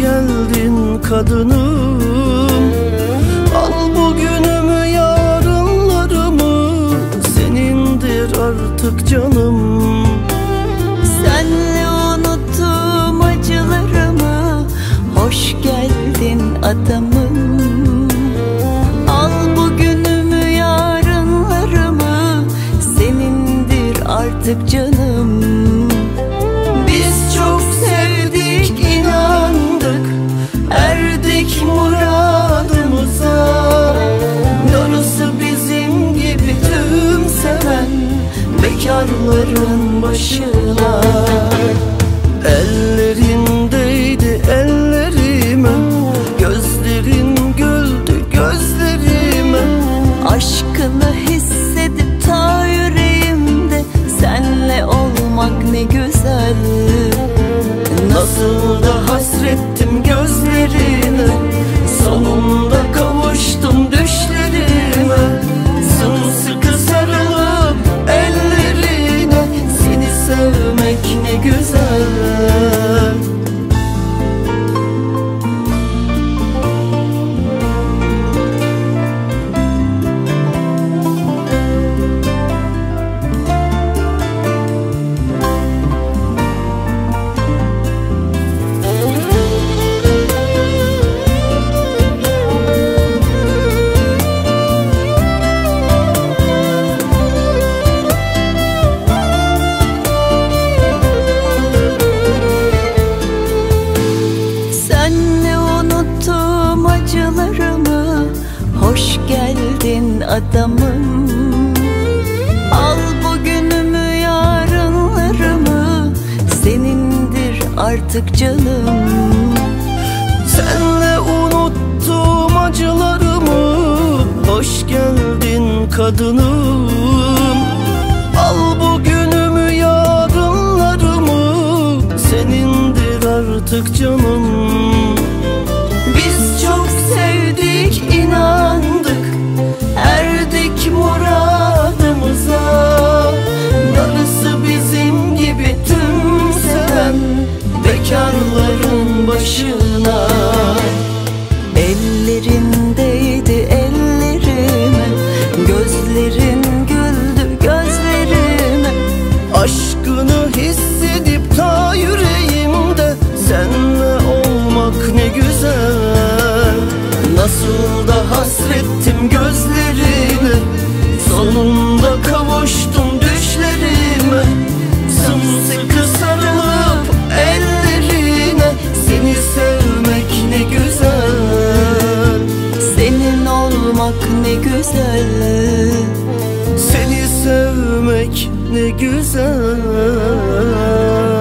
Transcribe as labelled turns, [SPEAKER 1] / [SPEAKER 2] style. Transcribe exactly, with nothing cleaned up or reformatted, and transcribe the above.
[SPEAKER 1] geldin kadınım. Al bugünümü yarınlarımı, senindir artık canım.
[SPEAKER 2] Senle unuttum acılarımı, hoş geldin adamım. Al bugünümü yarınlarımı, senindir artık canım. Biz çok sevdik, inandık, erdik muradımıza. Darısı bizim gibi tüm seven bekarların başına. Ellerindeydi ellerime, gözlerin güldü gözlerime. Aşkını hissedip ta yüreğimde, senle olmak ne güzel. Nasıl da hasrettim gözlerine, sonunda kavuştum düşlerime. Sımsıkı sarılıp ellerine, seni sevmek ne güzel. Hoş geldin adamım. Al bugünümü yarınlarımı, senindir artık canım.
[SPEAKER 1] Senle unuttum acılarımı, hoş geldin kadınım. Al bugünümü yarınlarımı, senindir artık canım.
[SPEAKER 2] Biz çok sevdik, inandık, erdik muradımıza. Darısı bizim gibi tüm seven bekarların başına. Ellerindeydi ellerime, gözlerin güldü gözlerime.
[SPEAKER 1] Aşkını hissedip ta yüreğimde, senle olmak ne güzel. Nasıl da hasrettim gözlerine, sonunda kavuştum düşlerime. Sımsıkı sarılıp ellerine, seni sevmek ne güzel.
[SPEAKER 2] Senin olmak ne güzel.
[SPEAKER 1] Seni sevmek ne güzel.